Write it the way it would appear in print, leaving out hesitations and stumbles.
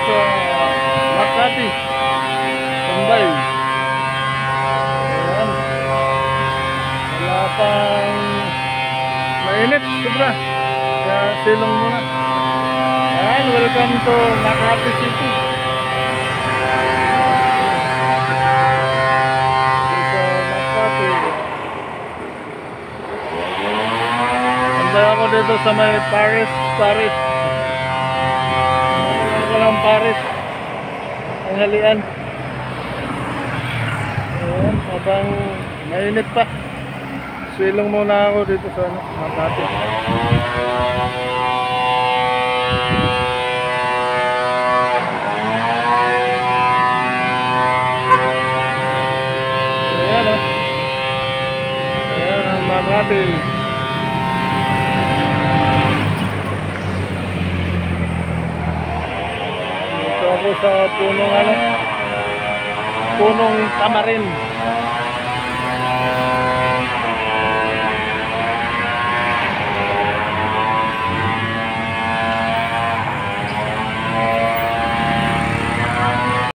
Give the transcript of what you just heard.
sa Makati, Tambay. Ayan. Wala pang mainit, sobra. Kaya silong muna. Ayan, welcome to Makati City. Sa Makati. Tambay ako dito sa may Paris. Ang Paris ang halian. Ayan, habang mainit pa, silong muna ako dito sa Makati. Ayan o, ayan ang Makati. Ako sa punong punong tamarin.